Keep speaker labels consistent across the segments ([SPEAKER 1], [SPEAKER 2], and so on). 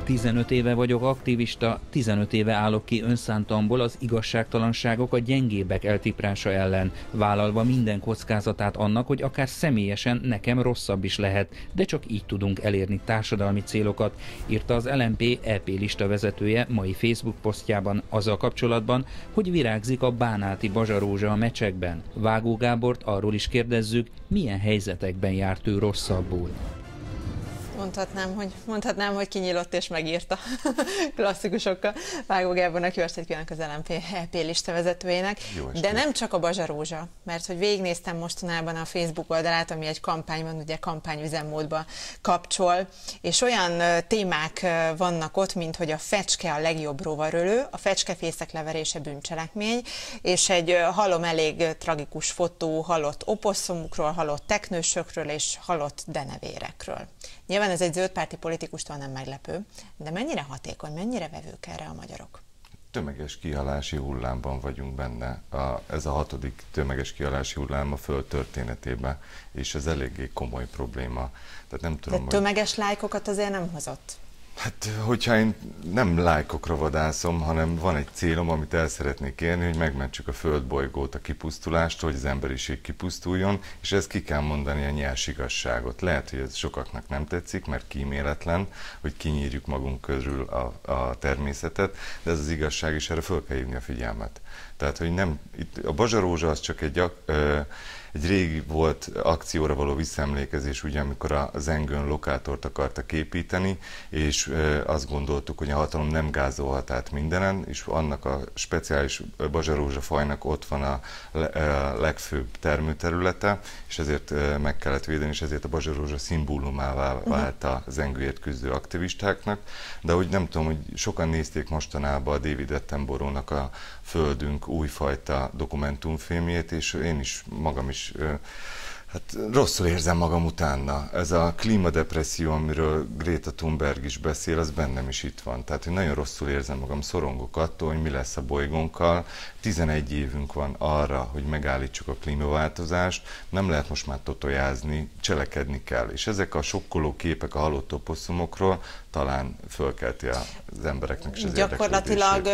[SPEAKER 1] 15 éve vagyok aktivista, 15 éve állok ki önszántamból az igazságtalanságok, a gyengébbek eltiprása ellen, vállalva minden kockázatát annak, hogy akár személyesen nekem rosszabb is lehet, de csak így tudunk elérni társadalmi célokat, írta az LMP EP lista vezetője mai Facebook posztjában azzal kapcsolatban, hogy virágzik a bánáti bazsarózsa a Mecsekben. Vágó Gábort arról is kérdezzük, milyen helyzetekben járt ő rosszabbul.
[SPEAKER 2] Mondhatnám, hogy kinyílott és megírta klasszikusokkal. Vágó Gábornak jó estét kívánok, az LMP EP lista vezetőjének. De nem csak a bazsarózsa, mert hogy végignéztem mostanában a Facebook oldalát, ami egy kampányban, ugye kampányüzemmódba kapcsol, és olyan témák vannak ott, mint hogy a fecske a legjobb rovarölő, a fecskefészek leverése bűncselekmény, és egy hallom elég tragikus fotó halott oposszumukról, halott teknősökről és halott denevérekről. Nyilván ez egy zöldpárti politikustól nem meglepő, de mennyire hatékony, mennyire vevők erre a magyarok?
[SPEAKER 3] Tömeges kihalási hullámban vagyunk benne. Ez a 6. tömeges kihalási hullám a Föld történetében, és ez eléggé komoly probléma. Tehát nem tudom,
[SPEAKER 2] de tömeges lájkokat azért nem hozott?
[SPEAKER 3] Hát, hogyha én nem lájkokra vadászom, hanem van egy célom, amit el szeretnék érni, hogy megmentsük a földbolygót a kipusztulástól, hogy az emberiség kipusztuljon, és ezt ki kell mondani a nyers igazságot. Lehet, hogy ez sokaknak nem tetszik, mert kíméletlen, hogy kinyírjuk magunk körül a természetet, de ez az igazság, és erre föl kell hívni a figyelmet. Tehát, hogy nem, itt a bazsarózsa az csak egy régi volt akcióra való visszaemlékezés, ugye, amikor a Zengőn lokátort akartak építeni, és azt gondoltuk, hogy a hatalom nem gázolhat át mindenen, és annak a speciális bazsarózsa fajnak ott van a legfőbb termőterülete, és ezért meg kellett védeni, és ezért a bazsarózsa szimbólumává vált a Zengőért küzdő aktivistáknak. De hogy nem tudom, hogy sokan nézték mostanában a David Attenborough-nak a Földünk újfajta dokumentumfilmjét, és én is magam is hát rosszul érzem magam utána. Ez a klímadepresszió, amiről Greta Thunberg is beszél, az bennem is itt van. Tehát, hogy nagyon rosszul érzem magam, szorongok attól, hogy mi lesz a bolygónkkal. 11 évünk van arra, hogy megállítsuk a klímaváltozást, nem lehet most már totojázni, cselekedni kell. És ezek a sokkoló képek a halott oposszumokról talán fölkelti az embereknek is az
[SPEAKER 2] gyakorlatilag,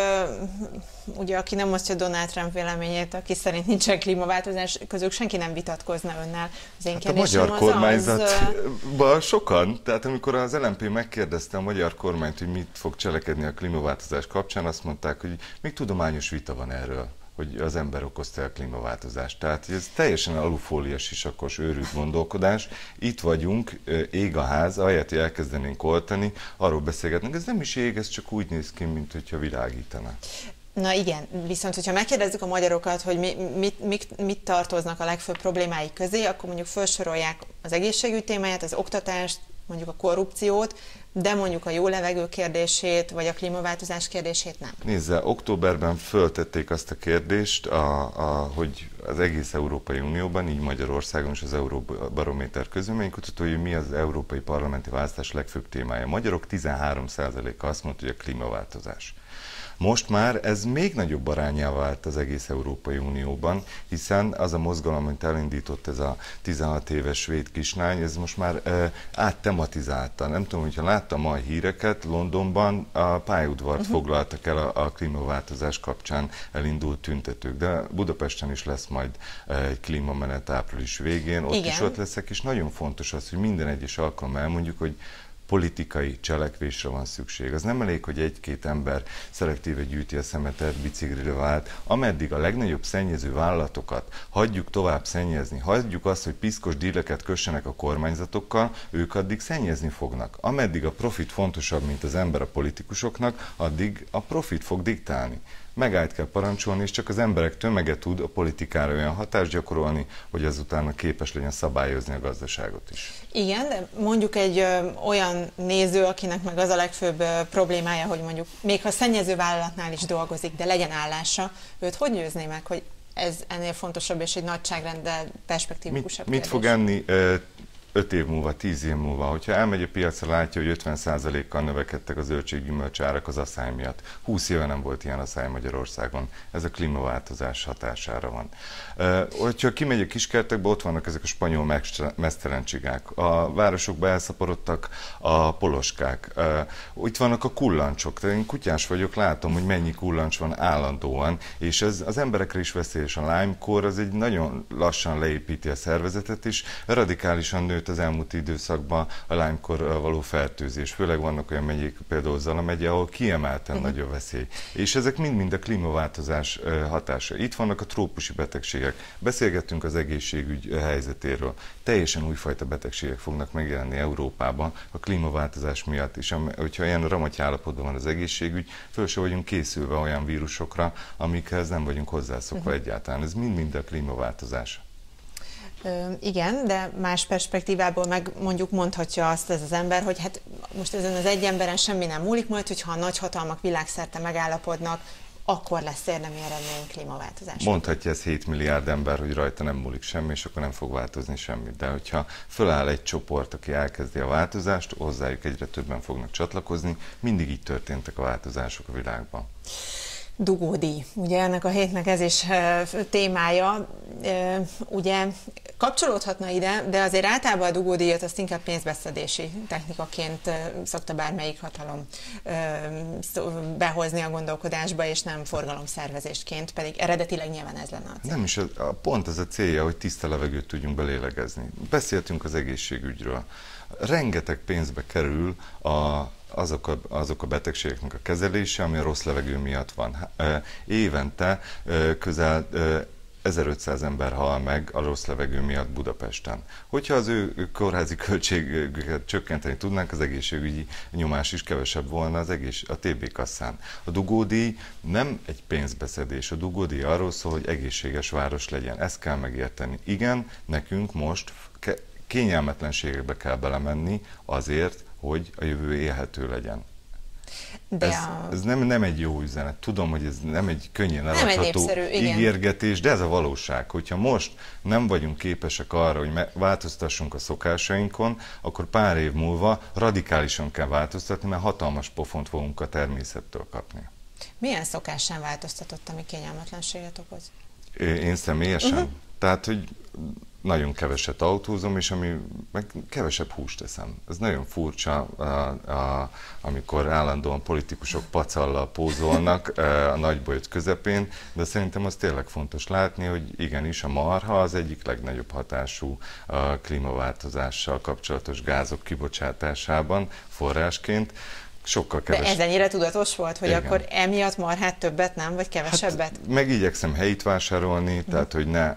[SPEAKER 2] ugye aki nem osztja Donald Trump véleményét, aki szerint nincsen klímaváltozás, közük senki nem vitatkozna önnel. Az én kérdésem
[SPEAKER 3] a magyar kormányzatban sokan, tehát amikor az LMP megkérdezte a magyar kormányt, hogy mit fog cselekedni a klímaváltozás kapcsán, azt mondták, hogy még tudományos vita van erről, hogy az ember okozta a klímaváltozást. Tehát ez teljesen alufóliás sisakos őrült gondolkodás. Itt vagyunk, ég a ház, ahelyett, hogy elkezdenénk oltani, arról beszélgetnek, ez nem is ég, ez csak úgy néz ki, mint hogyha világítana.
[SPEAKER 2] Na igen, viszont hogyha megkérdezzük a magyarokat, hogy mit tartoznak a legfőbb problémáik közé, akkor mondjuk felsorolják az egészségügy témáját, az oktatást, mondjuk a korrupciót, de mondjuk a jó levegő kérdését, vagy a klímaváltozás kérdését nem.
[SPEAKER 3] Nézze, októberben föltették azt a kérdést, hogy az egész Európai Unióban, így Magyarországon is az Euróbarométer közvéleménykutató, hogy mi az európai parlamenti választás legfőbb témája. A magyarok 13%-a azt mondta, hogy a klímaváltozás. Most már ez még nagyobb arányá vált az egész Európai Unióban, hiszen az a mozgalom, amit elindított ez a 16 éves svéd kislány, ez most már áttematizálta. Nem tudom, hogyha láttam ma a híreket, Londonban a pályaudvart foglaltak el a klímaváltozás kapcsán elindult tüntetők, de Budapesten is lesz majd egy klímamenet április végén, ott is ott leszek, és nagyon fontos az, hogy minden egyes alkalommal elmondjuk, hogy politikai cselekvésre van szükség. Az nem elég, hogy egy-két ember szelektíve gyűjti a szemetet, biciklire vált. Ameddig a legnagyobb szennyező vállalatokat hagyjuk tovább szennyezni, hagyjuk azt, hogy piszkos díleket kössenek a kormányzatokkal, ők addig szennyezni fognak. Ameddig a profit fontosabb, mint az ember a politikusoknak, addig a profit fog diktálni. Megállt kell parancsolni, és csak az emberek tömege tud a politikára olyan hatást gyakorolni, hogy azután képes legyen szabályozni a gazdaságot is.
[SPEAKER 2] Igen, de mondjuk egy olyan néző, akinek meg az a legfőbb problémája, hogy mondjuk még ha szennyező vállalatnál is dolgozik, de legyen állása, őt hogy győzné meg, hogy ez ennél fontosabb és egy nagyságrenddel perspektívikusabb
[SPEAKER 3] Mit fog enni? 5 év múlva, 10 év múlva, hogyha elmegy a piacra, látja, hogy 50%-kal növekedtek a zöldséggyümölcs árak az aszály miatt. 20 éve nem volt ilyen aszály Magyarországon. Ez a klímaváltozás hatására van. Hogyha kimegy a kiskertekbe, ott vannak ezek a spanyol meztelencsigák. A városokba elszaporodtak a poloskák. Itt vannak a kullancsok. Én kutyás vagyok, látom, hogy mennyi kullancs van állandóan, és ez az emberekre is veszélyes. A Lyme-kór az egy nagyon lassan leépíti a szervezetet is, radikálisan nőtt az elmúlt időszakban a Lyme-kór való fertőzés. Főleg vannak olyan megyék, például Zala megye, ahol kiemelten nagy a veszély. És ezek mind-mind a klímaváltozás hatása. Itt vannak a trópusi betegségek. Beszélgettünk az egészségügy helyzetéről. Teljesen újfajta betegségek fognak megjelenni Európában a klímaváltozás miatt, és hogyha ilyen ramaty állapotban van az egészségügy, föl se vagyunk készülve olyan vírusokra, amikhez nem vagyunk hozzászokva egyáltalán. Ez mind-mind a klímaváltozás.
[SPEAKER 2] Igen, de más perspektívából meg mondjuk mondhatja azt ez az ember, hogy hát most ezen az egy emberen semmi nem múlik, majd hogyha a nagyhatalmak világszerte megállapodnak, akkor lesz érdemi eredmény klímaváltozás.
[SPEAKER 3] Mondhatja ez 7 milliárd ember, hogy rajta nem múlik semmi, és akkor nem fog változni semmi. De hogyha föláll egy csoport, aki elkezdi a változást, hozzájuk egyre többen fognak csatlakozni. Mindig így történtek a változások a világban.
[SPEAKER 2] Dugódíj. Ugye ennek a hétnek ez is témája. Ugye kapcsolódhatna ide, de azért általában a dugódíjat azt inkább pénzbeszedési technikaként szokta bármelyik hatalom behozni a gondolkodásba, és nem forgalomszervezésként, pedig eredetileg nyilván ez lenne a cél.
[SPEAKER 3] Nem is, pont ez a célja, hogy tiszta levegőt tudjunk belélegezni. Beszéltünk az egészségügyről. Rengeteg pénzbe kerül azok a betegségeknek a kezelése, ami a rossz levegő miatt van. Évente közel 1500 ember hal meg a rossz levegő miatt Budapesten. Hogyha az ő kórházi költségüket csökkenteni tudnánk, az egészségügyi nyomás is kevesebb volna a TB kasszán. A dugódíj nem egy pénzbeszedés, a dugódíj arról szól, hogy egészséges város legyen. Ezt kell megérteni. Igen, nekünk most kényelmetlenségekbe kell belemenni azért, hogy a jövő élhető legyen. Ez nem egy jó üzenet. Tudom, hogy ez nem egy könnyen eladható ígérgetés, de ez a valóság. Hogyha most nem vagyunk képesek arra, hogy változtassunk a szokásainkon, akkor pár év múlva radikálisan kell változtatni, mert hatalmas pofont fogunk a természettől kapni.
[SPEAKER 2] Milyen szokásán változtatott, ami kényelmetlenséget okoz?
[SPEAKER 3] Én személyesen? Tehát, hogy nagyon keveset autózom, és meg kevesebb húst teszem. Ez nagyon furcsa, amikor állandóan politikusok pacallal pózolnak a nagybojt közepén, de szerintem az tényleg fontos látni, hogy igenis a marha az egyik legnagyobb hatású a klímaváltozással kapcsolatos gázok kibocsátásában forrásként. Sokkal kevesebb.
[SPEAKER 2] De ez ennyire tudatos volt, hogy igen, akkor emiatt marhát többet nem, vagy kevesebbet?
[SPEAKER 3] Hát meg igyekszem helyit vásárolni, tehát hogy ne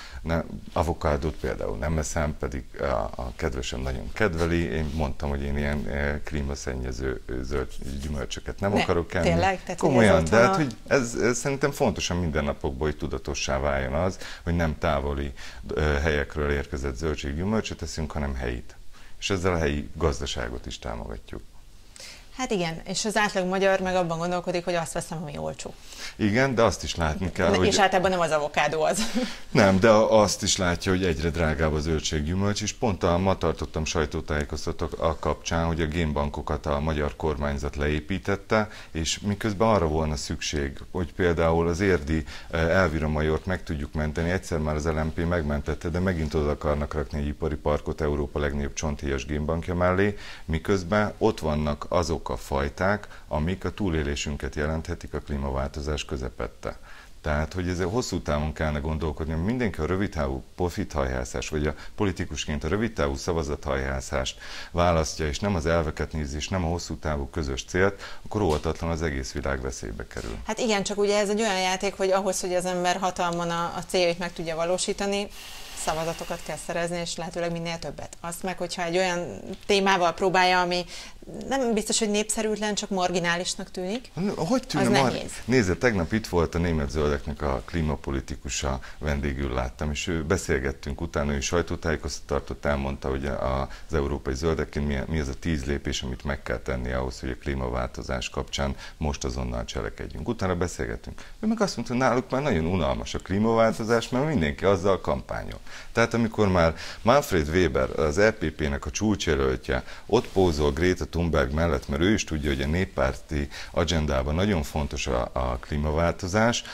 [SPEAKER 3] avokádót például nem eszem, pedig a kedvesem nagyon kedveli. Én mondtam, hogy én ilyen klímaszennyező zöld gyümölcsöket nem akarok enni.
[SPEAKER 2] Tényleg?
[SPEAKER 3] Komolyan, de hát, hogy ez szerintem fontos a mindennapokban, hogy tudatossá váljon az, hogy nem távoli helyekről érkezett zöldséggyümölcsöt eszünk, hanem helyit. És ezzel a helyi gazdaságot is támogatjuk.
[SPEAKER 2] Hát igen, és az átlag magyar meg abban gondolkodik, hogy azt veszem, ami olcsó.
[SPEAKER 3] Igen, de azt is látni kell, hogy...
[SPEAKER 2] És általában nem az avokádó az.
[SPEAKER 3] Nem, de azt is látja, hogy egyre drágább a zöldséggyümölcs, és pont ma tartottam sajtótájékoztatót a kapcsán, hogy a génbankokat a magyar kormányzat leépítette, és miközben arra volna szükség, hogy például az érdi Elvira Majort meg tudjuk menteni, egyszer már az LMP megmentette, de megint oda akarnak rakni egy ipari parkot Európa legnagyobb csonthéjas génbankja mellé, miközben ott vannak azok a fajták, amik a túlélésünket jelenthetik a klímaváltozás közepette. Tehát, hogy ezzel hosszú távon kellene gondolkodni, hogy mindenki a rövidtávú profithajhászás, vagy a politikusként a rövidtávú szavazathajhászást választja, és nem az elveket nézi, és nem a hosszú távú közös célt, akkor óvatatlan az egész világ veszélybe kerül.
[SPEAKER 2] Hát igen, csak ugye ez egy olyan játék, hogy ahhoz, hogy az ember hatalmon a céljait meg tudja valósítani, szavazatokat kell szerezni, és lehetőleg minél többet. Azt meg, hogyha egy olyan témával próbálja, ami nem biztos, hogy népszerűtlen, csak marginálisnak tűnik,
[SPEAKER 3] hogy tűnne,
[SPEAKER 2] az nehéz.
[SPEAKER 3] Nézze, tegnap itt volt a német zöldeknek a klímapolitikusa, vendégül láttam, és beszélgettünk utána, ő sajtótájékoztatót tartott, elmondta, hogy az európai zöldekként mi az a 10 lépés, amit meg kell tenni ahhoz, hogy a klímaváltozás kapcsán most azonnal cselekedjünk. Utána beszélgettünk. Ő meg azt mondta, náluk már nagyon unalmas a klímaváltozás, mert mindenki azzal kampányol. Tehát amikor már Manfred Weber, az EPP-nek a csúcsjelöltje, ott pózol Greta Thunberg mellett, mert ő is tudja, hogy a néppárti agendában nagyon fontos a klímaváltozás,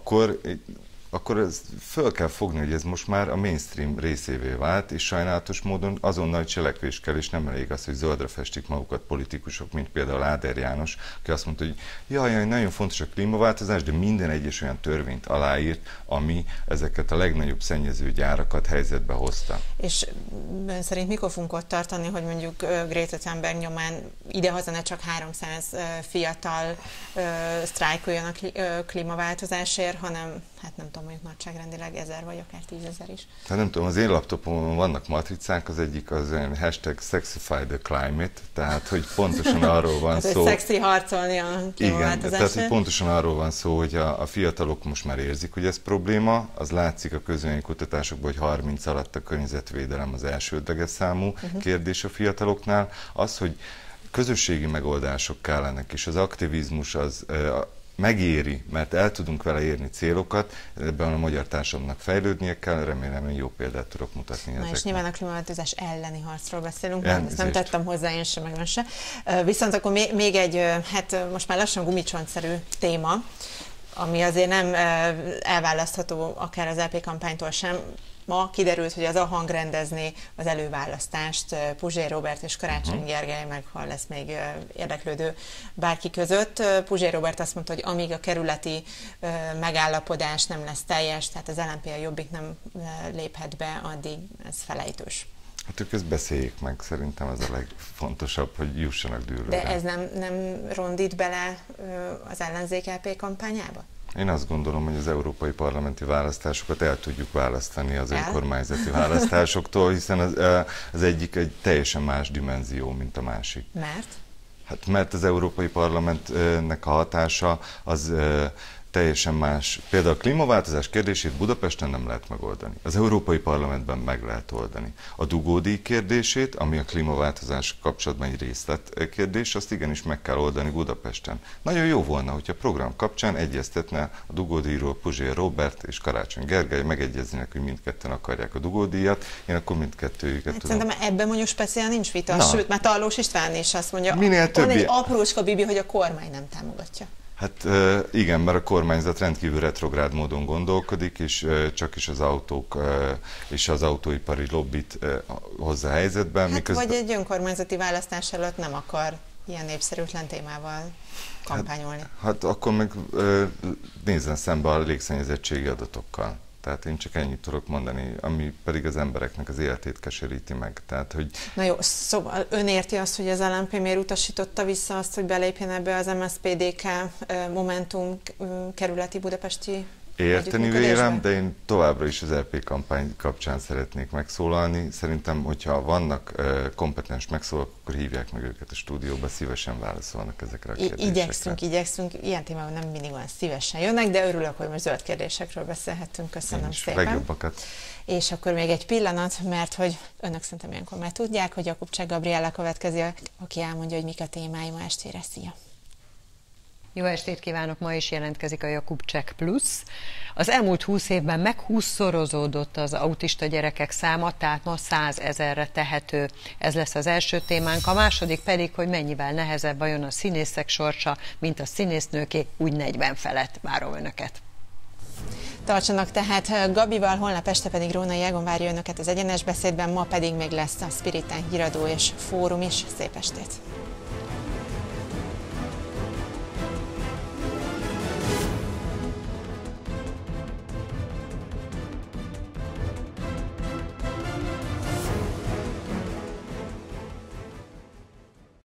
[SPEAKER 3] akkor ezt föl kell fogni, hogy ez most már a mainstream részévé vált, és sajnálatos módon azonnal cselekvés kell, és nem elég az, hogy zöldre festik magukat politikusok, mint például Áder János, aki azt mondta, hogy jaj, nagyon fontos a klímaváltozás, de minden egyes olyan törvényt aláírt, ami ezeket a legnagyobb szennyező gyárakat helyzetbe hozta.
[SPEAKER 2] És ön szerint mikor fogunk ott tartani, hogy mondjuk Greta Thunberg nyomán idehaza ne csak 300 fiatal sztrájkoljon a klímaváltozásért, hanem hát nem tudom, mondjuk nagyságrendileg 1000 vagy akár 10 000 is.
[SPEAKER 3] Hát nem tudom, az én laptopomon vannak matricák, az egyik az olyan #SexifyTheClimate, tehát hogy pontosan arról van
[SPEAKER 2] hát,
[SPEAKER 3] szó.
[SPEAKER 2] Hogy szexi harcolni a klímaváltozásért.
[SPEAKER 3] Igen, tehát hogy pontosan arról van szó, hogy a fiatalok most már érzik, hogy ez probléma, az látszik a közvéleménykutatásokban, hogy 30 alatt a környezetvédelem az elsődleges számú kérdés a fiataloknál. Az, hogy közösségi megoldások kellenek, és az aktivizmus az megéri, mert el tudunk vele érni célokat, ebben a magyar társadalomnak fejlődnie kell, remélem, hogy jó példát tudok mutatni ezeknek.
[SPEAKER 2] És nyilván a klímaváltozás elleni harcról beszélünk, ezt nem tettem hozzá én sem, meg ön se. Viszont akkor még egy, hát most már lassan gumicsontszerű téma, ami azért nem elválasztható akár az EP kampánytól sem. Ma kiderült, hogy az a hang rendezné az előválasztást Puzsér Róbert és Karácsony Gergely, meg ha lesz még érdeklődő bárki között. Puzsér Róbert azt mondta, hogy amíg a kerületi megállapodás nem lesz teljes, tehát az LMP a Jobbik nem léphet be, addig ez felejtős.
[SPEAKER 3] Hát ők ezt beszéljék meg, szerintem ez a legfontosabb, hogy jussanak dűlőre.
[SPEAKER 2] De ez nem rondít bele az ellenzék LP kampányába?
[SPEAKER 3] Én azt gondolom, hogy az európai parlamenti választásokat el tudjuk választani az önkormányzati választásoktól, hiszen az egyik egy teljesen más dimenzió, mint a másik.
[SPEAKER 2] Mert?
[SPEAKER 3] Hát mert az európai parlamentnek a hatása az teljesen más. Például a klímaváltozás kérdését Budapesten nem lehet megoldani. Az Európai Parlamentben meg lehet oldani. A dugódíj kérdését, ami a klímaváltozás kapcsolatban egy részletkérdés, azt igenis meg kell oldani Budapesten. Nagyon jó volna, hogyha a program kapcsán egyeztetne a dugódíjról Puzsér Róbert és Karácsony Gergely, megegyeznének, hogy mindketten akarják a dugódíjat, én akkor mindkettőjüket tudom.
[SPEAKER 2] Szerintem ebben mondjuk speciál nincs vita, sőt, már Tarlós István is azt mondja,
[SPEAKER 3] van
[SPEAKER 2] egy aprócska bibi, hogy a kormány nem támogatja.
[SPEAKER 3] Hát igen, mert a kormányzat rendkívül retrográd módon gondolkodik, és csak is az autók és az autóipari lobbit hozza a helyzetben.
[SPEAKER 2] Hát miközben... Vagy egy önkormányzati választás előtt nem akar ilyen népszerűtlen témával kampányolni.
[SPEAKER 3] Hát akkor meg nézzen szembe a légszennyezettségi adatokkal. Tehát én csak ennyit tudok mondani, ami pedig az embereknek az életét keseríti meg. Tehát, hogy...
[SPEAKER 2] Na jó, szóval ön érti azt, hogy az LMP miért utasította vissza azt, hogy belépjen ebbe az MSZP-DK Momentum kerületi budapesti
[SPEAKER 3] érteni vélem, de én továbbra is az LP kampány kapcsán szeretnék megszólalni. Szerintem, hogyha vannak kompetens megszólalók, akkor hívják meg őket a stúdióba, szívesen válaszolnak ezekre a kérdésekre.
[SPEAKER 2] Igyekszünk, ilyen témában nem mindig olyan szívesen jönnek, de örülök, hogy most zöld kérdésekről beszélhettünk. Köszönöm szépen.
[SPEAKER 3] Legjobbakat.
[SPEAKER 2] És akkor még egy pillanat, mert hogy önök szerintem ilyenkor már tudják, hogy Jakubcsák Gabriella következik, aki elmondja, hogy mik a témái ma estére. Szia!
[SPEAKER 4] Jó estét kívánok! Ma is jelentkezik a Jakubcsák Plusz. Az elmúlt 20 évben meg 20-szorozódott az autista gyerekek száma, tehát ma 100 000-re tehető. Ez lesz az első témánk. A második pedig, hogy mennyivel nehezebb vajon a színészek sorsa, mint a színésznőké, úgy 40 felett. Várom önöket!
[SPEAKER 2] Tartsanak tehát Gabival, holnap este pedig Rónai Egon várja önöket az Egyenes Beszédben, ma pedig még lesz a Spiritán híradó és fórum is. Szép estét!